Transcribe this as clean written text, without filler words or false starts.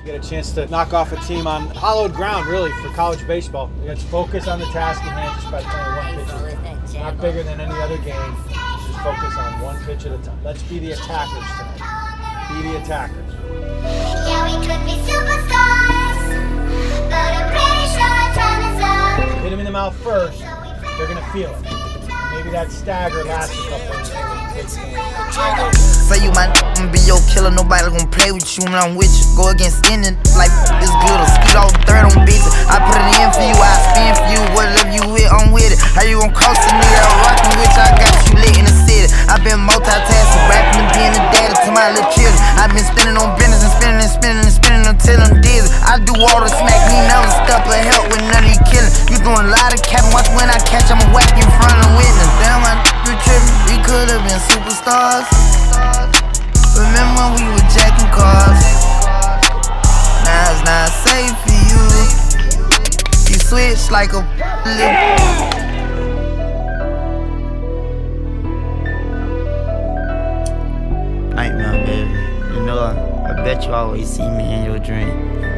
You get a chance to knock off a team on hallowed ground, really, for college baseball. Let's focus on the task at hand just by playing one pitch at a time. Not bigger than any other game. Just focus on one pitch at a time. Let's be the attackers tonight. Be the attackers. Yeah, we could be superstars, but I'm pretty sure time is up. Hit them in the mouth first, they're going to feel it. Maybe that stagger lasts a couple of minutes. Say you might be your killer, nobody gon' play with you when I'm with you. Go against any like this glitter, skeet all third on bitches. I put it in for you, I spin for you, whatever you with, I'm with it. How you gon' cost a nigga rockin' with you? I got you lit in the city. I been multitasking, rapping and being a daddy to my little children. I been spinning on business and spinning and spinning and spinning until I'm dizzy. I do all the smack, me never step or help with none of you killing. You doing a lot of capping, watch when I catch, I'ma whack in front of witness. Damn, you trippin', we could've been superstars. Remember when we were jacking cars? Now it's not safe for you. You switch like a nightmare, baby. You know, I bet you always see me in your dream.